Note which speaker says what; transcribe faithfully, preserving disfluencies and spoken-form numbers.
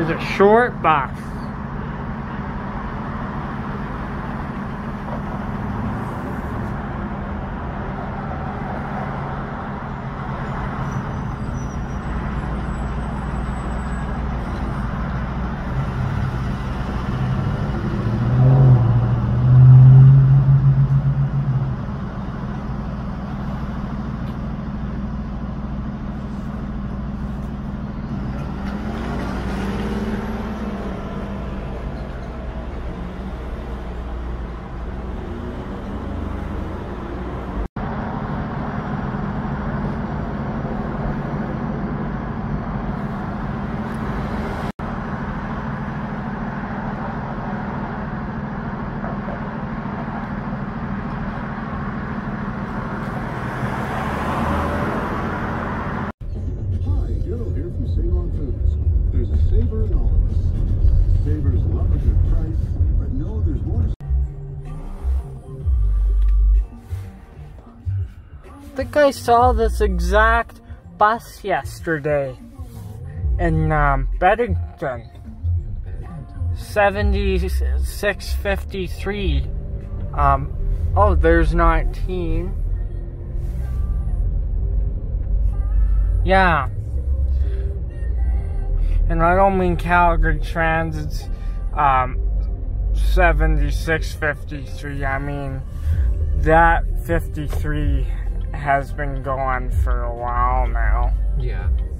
Speaker 1: There's a short bus. I think I saw this exact bus yesterday in um, Beddington. seventy-six fifty-three. Um, oh, there's nineteen. Yeah. And I don't mean Calgary Transit's um, seventy-six fifty-three. I mean that fifty-three has been going for a while now.
Speaker 2: Yeah.